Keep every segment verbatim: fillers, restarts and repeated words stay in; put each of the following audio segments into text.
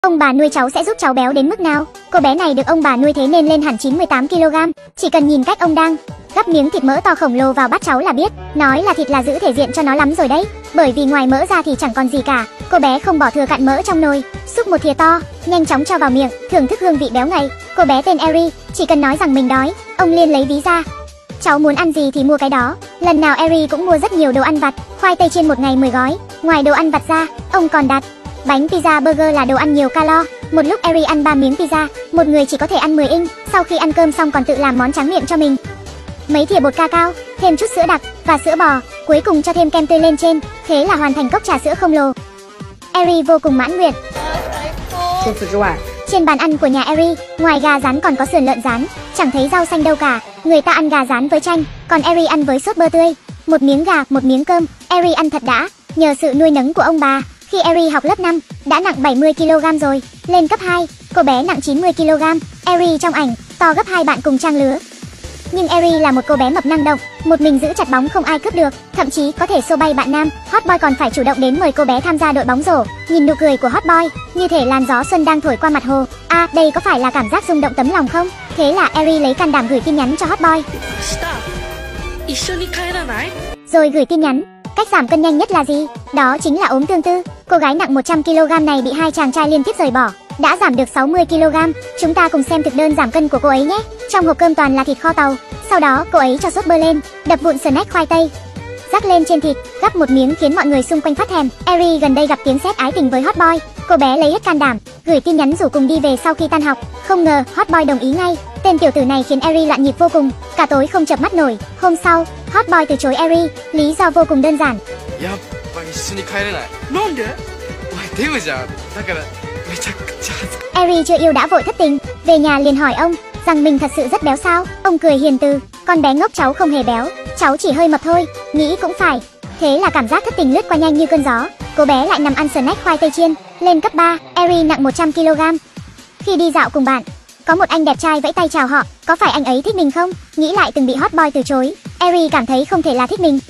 Ông bà nuôi cháu sẽ giúp cháu béo đến mức nào? Cô bé này được ông bà nuôi thế nên lên hẳn chín mươi tám ki lô gam. Chỉ cần nhìn cách ông đang gắp miếng thịt mỡ to khổng lồ vào bát cháu là biết. Nói là thịt là giữ thể diện cho nó lắm rồi đấy. Bởi vì ngoài mỡ ra thì chẳng còn gì cả. Cô bé không bỏ thừa cặn mỡ trong nồi, xúc một thìa to, nhanh chóng cho vào miệng, thưởng thức hương vị béo ngậy. Cô bé tên Eri, chỉ cần nói rằng mình đói, ông liền lấy ví ra. Cháu muốn ăn gì thì mua cái đó. Lần nào Eri cũng mua rất nhiều đồ ăn vặt, khoai tây chiên một ngày mười gói. Ngoài đồ ăn vặt ra, ông còn đặt bánh pizza, burger là đồ ăn nhiều calo. Một lúc Eri ăn ba miếng pizza, một người chỉ có thể ăn mười inch. Sau khi ăn cơm xong còn tự làm món tráng miệng cho mình. Mấy thìa bột cacao, thêm chút sữa đặc và sữa bò, cuối cùng cho thêm kem tươi lên trên. Thế là hoàn thành cốc trà sữa khổng lồ. Eri vô cùng mãn nguyện. Trên bàn ăn của nhà Eri, ngoài gà rán còn có sườn lợn rán, chẳng thấy rau xanh đâu cả. Người ta ăn gà rán với chanh, còn Eri ăn với sốt bơ tươi. Một miếng gà, một miếng cơm, Eri ăn thật đã. Nhờ sự nuôi nấng của ông bà, khi Eri học lớp năm, đã nặng bảy mươi ki lô gam rồi. Lên cấp hai, cô bé nặng chín mươi ki lô gam. Eri trong ảnh, to gấp hai bạn cùng trang lứa. Nhưng Eri là một cô bé mập năng động, một mình giữ chặt bóng không ai cướp được, thậm chí có thể xô bay bạn nam. Hot boy còn phải chủ động đến mời cô bé tham gia đội bóng rổ. Nhìn nụ cười của hot boy, như thể làn gió xuân đang thổi qua mặt hồ. À, đây có phải là cảm giác rung động tấm lòng không? Thế là Eri lấy can đảm gửi tin nhắn cho hot boy. Rồi gửi tin nhắn. Cách giảm cân nhanh nhất là gì? Đó chính là ốm tương tư. Cô gái nặng một trăm ki lô gam này bị hai chàng trai liên tiếp rời bỏ, đã giảm được sáu mươi ki lô gam. Chúng ta cùng xem thực đơn giảm cân của cô ấy nhé. Trong hộp cơm toàn là thịt kho tàu. Sau đó cô ấy cho sốt bơ lên, đập vụn snack khoai tây, rắc lên trên thịt, gắp một miếng khiến mọi người xung quanh phát thèm. Eri gần đây gặp tiếng sét ái tình với hot boy. Cô bé lấy hết can đảm, gửi tin nhắn rủ cùng đi về sau khi tan học. Không ngờ hot boy đồng ý ngay. Tên tiểu tử này khiến Eri loạn nhịp vô cùng, cả tối không chợp mắt nổi. Hôm sau, hot boy từ chối Eri, lý do vô cùng đơn giản. Eri chưa yêu đã vội thất tình, về nhà liền hỏi ông rằng mình thật sự rất béo sao. Ông cười hiền từ, con bé ngốc, cháu không hề béo, cháu chỉ hơi mập thôi. Nghĩ cũng phải. Thế là cảm giác thất tình lướt qua nhanh như cơn gió. Cô bé lại nằm ăn snack khoai tây chiên. Lên cấp ba, Eri nặng một trăm ki lô gam. Khi đi dạo cùng bạn, có một anh đẹp trai vẫy tay chào họ. Có phải anh ấy thích mình không? Nghĩ lại từng bị hot boy từ chối, Eri cảm thấy không thể là thích mình.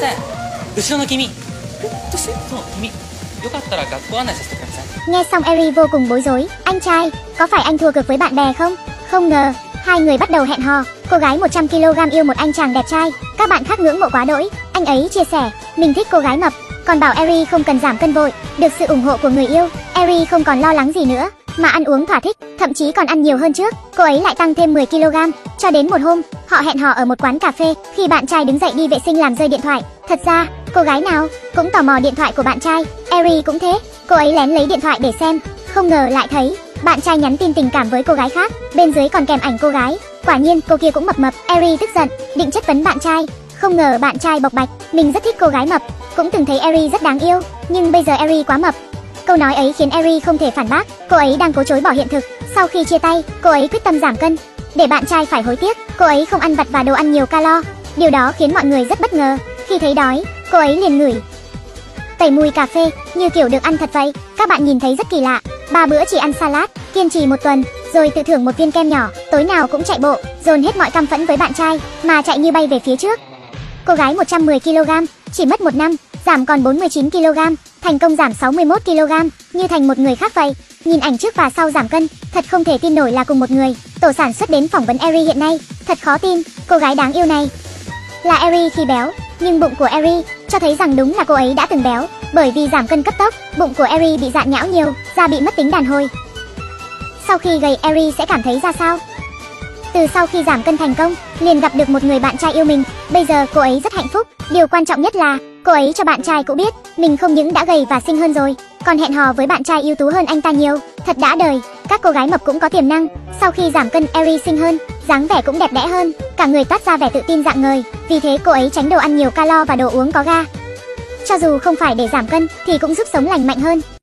Nghe xong Eri vô cùng bối rối. Anh trai, có phải anh thua cược với bạn bè không? Không ngờ, hai người bắt đầu hẹn hò. Cô gái một trăm ki lô gam yêu một anh chàng đẹp trai. Các bạn khác ngưỡng mộ quá đỗi. Anh ấy chia sẻ, mình thích cô gái mập, còn bảo Eri không cần giảm cân vội. Được sự ủng hộ của người yêu, Eri không còn lo lắng gì nữa, mà ăn uống thỏa thích, thậm chí còn ăn nhiều hơn trước. Cô ấy lại tăng thêm mười ki lô gam. Cho đến một hôm, họ hẹn hò ở một quán cà phê. Khi bạn trai đứng dậy đi vệ sinh làm rơi điện thoại. Thật ra, cô gái nào cũng tò mò điện thoại của bạn trai. Eri cũng thế. Cô ấy lén lấy điện thoại để xem, không ngờ lại thấy bạn trai nhắn tin tình cảm với cô gái khác, bên dưới còn kèm ảnh cô gái. Quả nhiên cô kia cũng mập mập. Eri tức giận, định chất vấn bạn trai. Không ngờ bạn trai bộc bạch, mình rất thích cô gái mập, cũng từng thấy Eri rất đáng yêu, nhưng bây giờ Eri quá mập. Câu nói ấy khiến Eri không thể phản bác. Cô ấy đang cố chối bỏ hiện thực. Sau khi chia tay, cô ấy quyết tâm giảm cân, để bạn trai phải hối tiếc. Cô ấy không ăn vặt và đồ ăn nhiều calo. Điều đó khiến mọi người rất bất ngờ. Khi thấy đói, cô ấy liền ngửi tẩy mùi cà phê, như kiểu được ăn thật vậy. Các bạn nhìn thấy rất kỳ lạ. Ba bữa chỉ ăn salad, kiên trì một tuần, rồi tự thưởng một viên kem nhỏ. Tối nào cũng chạy bộ, dồn hết mọi căm phẫn với bạn trai, mà chạy như bay về phía trước. Cô gái một trăm mười ki lô gam, chỉ mất một năm, giảm còn bốn mươi chín ki lô gam, thành công giảm sáu mươi mốt ki lô gam, như thành một người khác vậy. Nhìn ảnh trước và sau giảm cân, thật không thể tin nổi là cùng một người. Tổ sản xuất đến phỏng vấn Eri hiện nay, thật khó tin, cô gái đáng yêu này là Eri khi béo. Nhưng bụng của Eri cho thấy rằng đúng là cô ấy đã từng béo, bởi vì giảm cân cấp tốc, bụng của Eri bị dạn nhão nhiều, da bị mất tính đàn hồi. Sau khi gầy, Eri sẽ cảm thấy ra sao? Từ sau khi giảm cân thành công, liền gặp được một người bạn trai yêu mình. Bây giờ cô ấy rất hạnh phúc. Điều quan trọng nhất là cô ấy cho bạn trai cũ biết mình không những đã gầy và xinh hơn rồi, còn hẹn hò với bạn trai ưu tú hơn anh ta nhiều. Thật đã đời. Các cô gái mập cũng có tiềm năng. Sau khi giảm cân, Eri xinh hơn, dáng vẻ cũng đẹp đẽ hơn, cả người toát ra vẻ tự tin rạng ngời. Vì thế cô ấy tránh đồ ăn nhiều calo và đồ uống có ga. Cho dù không phải để giảm cân thì cũng giúp sống lành mạnh hơn.